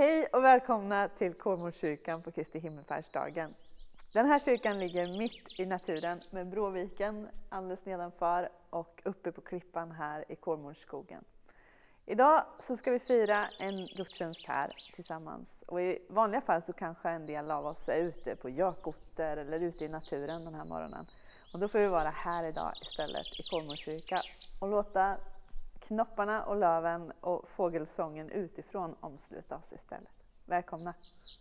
Hej och välkomna till Kolmårdskyrkan på Kristi himmelfärdsdagen. Den här kyrkan ligger mitt i naturen med Bråviken alldeles nedanför och uppe på klippan här i Kolmårdsskogen. Idag så ska vi fira en gudstjänst här tillsammans. Och i vanliga fall så kanske en del av oss är ute på gökotter eller ute i naturen den här morgonen. Och då får vi vara här idag istället i Kolmårdskyrkan och låta knopparna och löven och fågelsången utifrån omsluta oss istället. Välkomna!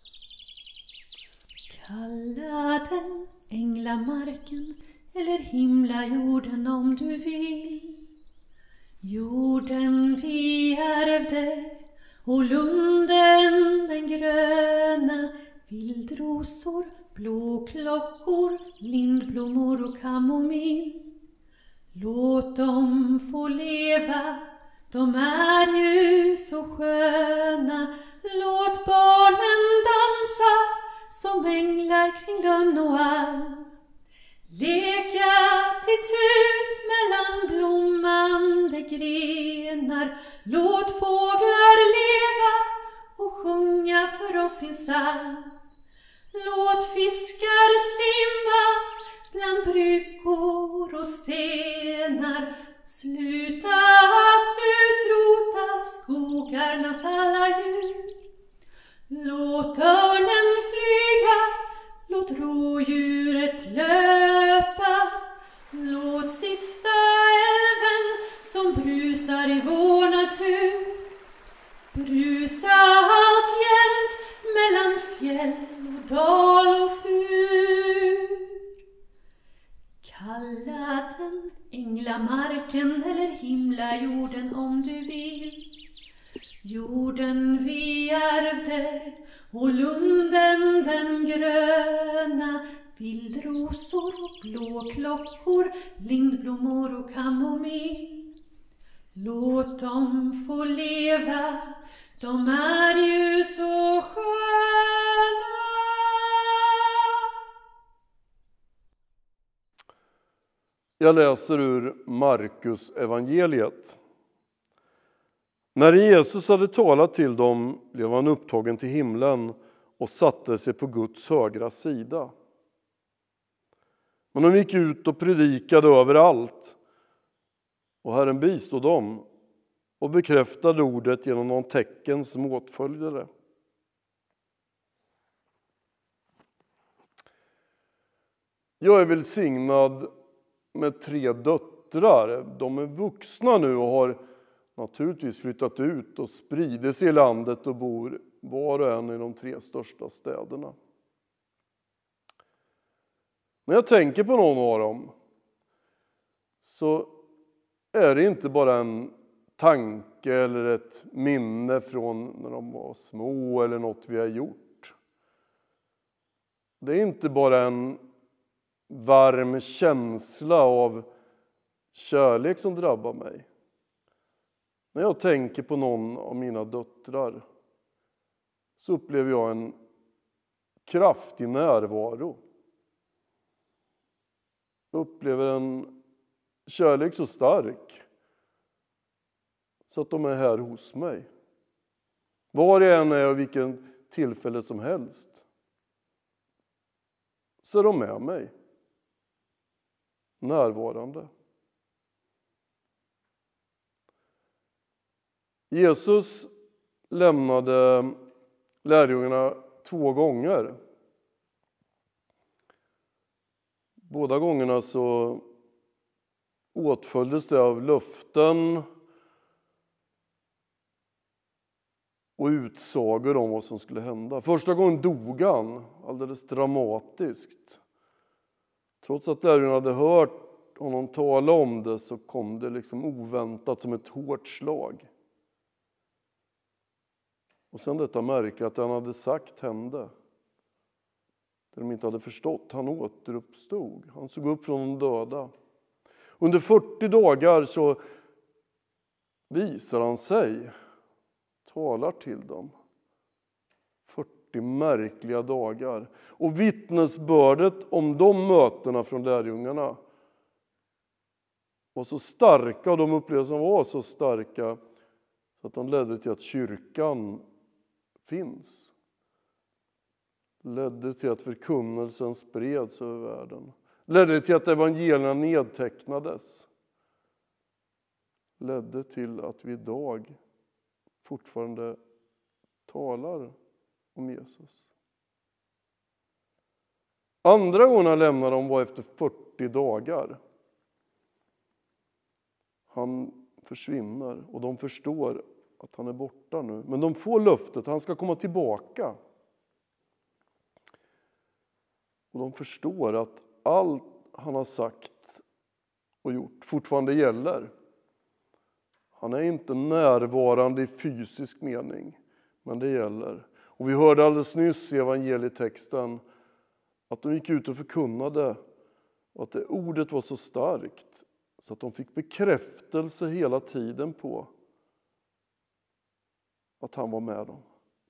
Kalla den änglamarken eller himla jorden om du vill. Jorden vi ärvde och lunden den gröna, vildrosor, blåklockor, lindblommor och kamomill. Låt dem få leva, de är ju så sköna. Låt barnen dansa som änglar kring lönn och alm. Leka till tut mellan blommande grenar. Låt fåglar leva och sjunga för oss sin psalm. Låt fiskar simma bland bryggor och stenar. Sluta att utrota skogarnas alla djur. Låt örnen flyga, låt rådjuret löpa. Låt sista älven som brusar i vår natur brusa alltjämt mellan fjäll och dal och fur. Kalla den änglamarken eller himla jorden om du vill. Jorden vi ärvde och lunden den gröna, vildrosor och blåklockor, lindblommor och kamomill. Låt dem få leva, de är ju så sköna. Jag läser ur Markus evangeliet. När Jesus hade talat till dem blev han upptagen till himlen och satte sig på Guds högra sida. Men de gick ut och predikade överallt, och Herren bistod dem och bekräftade ordet genom någon tecken som åtföljde det. Jag är välsignad med 3 döttrar. De är vuxna nu och har naturligtvis flyttat ut och sprider sig i landet och bor var och en i de 3 största städerna. När jag tänker på någon av dem så är det inte bara en tanke eller ett minne från när de var små eller något vi har gjort. Det är inte bara en varm känsla av kärlek som drabbar mig. När jag tänker på någon av mina döttrar så upplever jag en kraftig närvaro. Jag upplever en kärlek så stark så att de är här hos mig. Var jag än är och vilken tillfälle som helst så är de med mig. Närvarande. Jesus lämnade lärjungarna 2 gånger. Båda gångerna så åtföljdes det av löften och utsagor om vad som skulle hända. Första gången dog han alldeles dramatiskt. Trots att lärjungarna hade hört honom tala om det så kom det liksom oväntat som ett hårt slag. Och sen detta märke att han hade sagt hände. Det de inte hade förstått. Han återuppstod. Han såg upp från de döda. Under 40 dagar så visar han sig. Talar till dem. 40 märkliga dagar. Och vittnesbördet om de mötena från lärjungarna var så starka, och de upplevelserna var så starka så att de ledde till att kyrkan finns. Ledde till att förkunnelsen spreds över världen. Ledde till att evangelierna nedtecknades. Ledde till att vi idag fortfarande talar om Jesus. Andra gången han lämnade dem var efter 40 dagar. Han försvinner och de förstår att han är borta nu. Men de får löftet att han ska komma tillbaka. Och de förstår att allt han har sagt och gjort fortfarande gäller. Han är inte närvarande i fysisk mening, men det gäller. Och vi hörde alldeles nyss i evangelietexten att de gick ut och förkunnade att det ordet var så starkt så att de fick bekräftelse hela tiden på att han var med dem.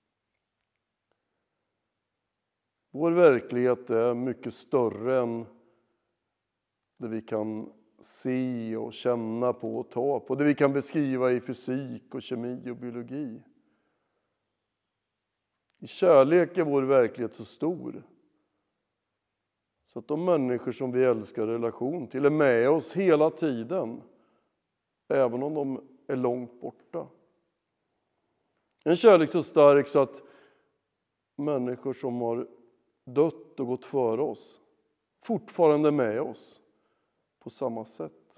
Vår verklighet är mycket större än det vi kan se och känna på och ta på. Det vi kan beskriva i fysik och kemi och biologi. I kärlek är vår verklighet så stor så att de människor som vi älskar relation till är med oss hela tiden, även om de är långt borta. En kärlek så stark så att människor som har dött och gått före oss fortfarande är med oss på samma sätt.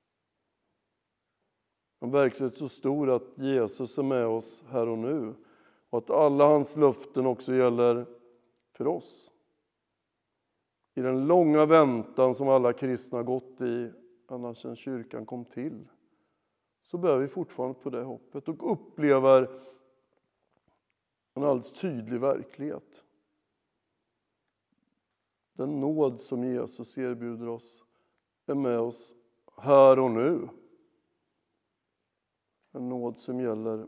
En verklighet så stor att Jesus är med oss här och nu och att alla hans löften också gäller för oss. I den långa väntan som alla kristna gått i ända sedan kyrkan kom till, så bär vi fortfarande på det hoppet och upplever en alldeles tydlig verklighet. Den nåd som Jesus erbjuder oss är med oss här och nu. En nåd som gäller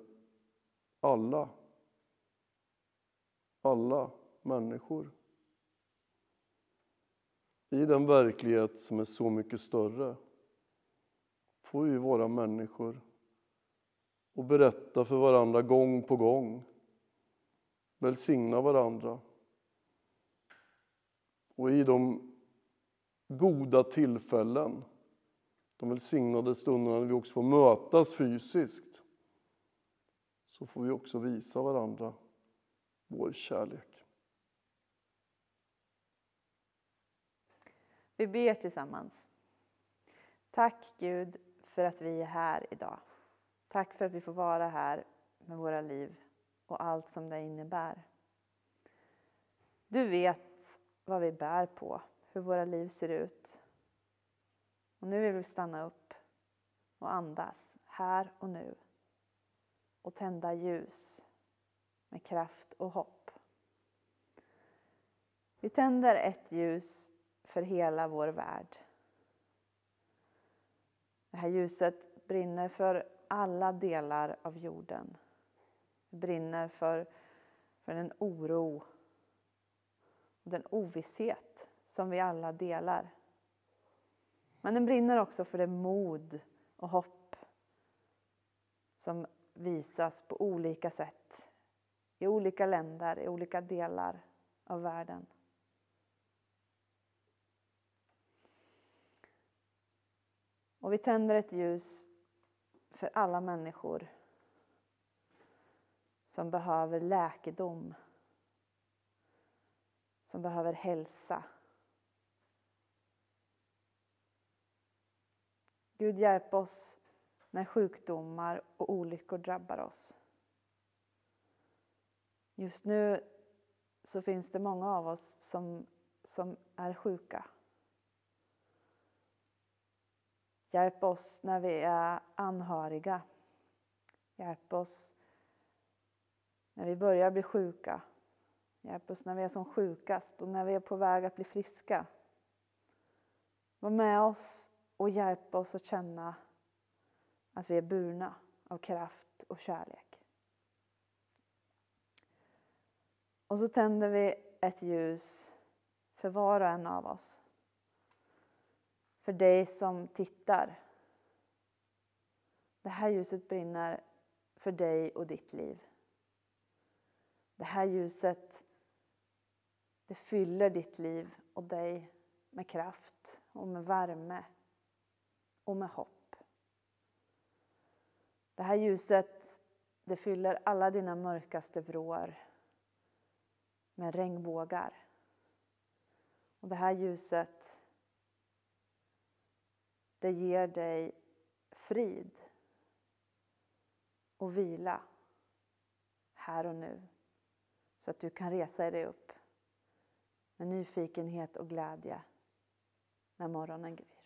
alla människor. I den verklighet som är så mycket större får vi vara människor och berätta för varandra gång på gång. Välsigna varandra. Och i de goda tillfällen, de välsignade stunderna när vi också får mötas fysiskt, så får vi också visa varandra vår kärlek. Vi ber tillsammans. Tack Gud för att vi är här idag. Tack för att vi får vara här med våra liv och allt som det innebär. Du vet vad vi bär på, hur våra liv ser ut. Och nu vill vi stanna upp och andas här och nu. Och tända ljus med kraft och hopp. Vi tänder ett ljus för hela vår värld. Det här ljuset brinner för alla delar av jorden. Det brinner för den oro och den ovisshet som vi alla delar. Men den brinner också för det mod och hopp som visas på olika sätt i olika länder, i olika delar av världen. Och vi tänder ett ljus för alla människor som behöver läkedom, som behöver hälsa. Gud, hjälp oss när sjukdomar och olyckor drabbar oss. Just nu så finns det många av oss som är sjuka. Hjälp oss när vi är anhöriga. Hjälp oss när vi börjar bli sjuka. Hjälp oss när vi är som sjukast och när vi är på väg att bli friska. Var med oss och hjälp oss att känna att vi är burna av kraft och kärlek. Och så tänder vi ett ljus för var och en av oss. För dig som tittar. Det här ljuset brinner för dig och ditt liv. Det här ljuset, det fyller ditt liv och dig med kraft och med värme och med hopp. Det här ljuset, det fyller alla dina mörkaste vrår med regnbågar. Och det här ljuset, det ger dig frid och vila här och nu. Så att du kan resa dig upp med nyfikenhet och glädje när morgonen gryr.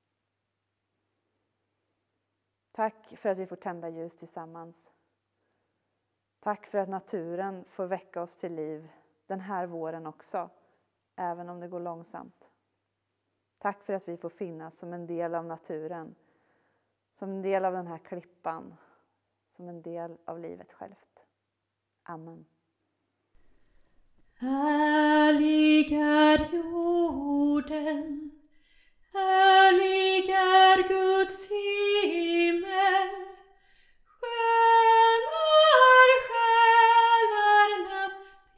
Tack för att vi får tända ljus tillsammans. Tack för att naturen får väcka oss till liv den här våren också, även om det går långsamt. Tack för att vi får finnas som en del av naturen, som en del av den här klippan, som en del av livet självt. Amen. Härlig är jorden, härlig är Guds himmel, skön är själarnas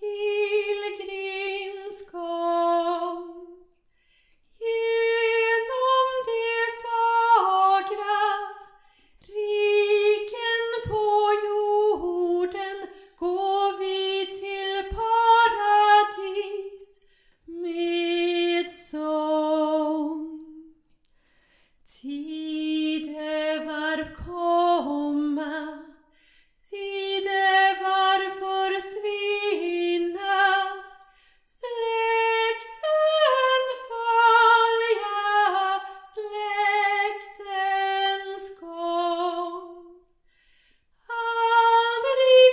pilgrimsgång. Genom de fagra riken på jorden går vi till paradis med sång. Tidevarv komma, tidevarv försvinna, släkten följa släktens gång. Aldrig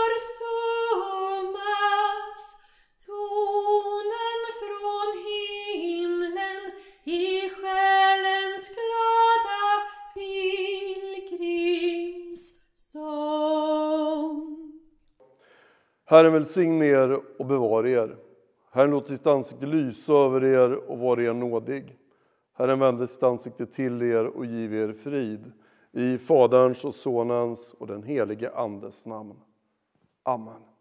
förstummas tonen från himlen i själens glada pilgrimssång. Herren välsigne er och bevara er. Herren låter sitt ansikte lysa över er och vara er nådig. Herren vänder sitt ansikte till er och giv er frid. I Faderns och Sonens och den helige Andes namn. Amen.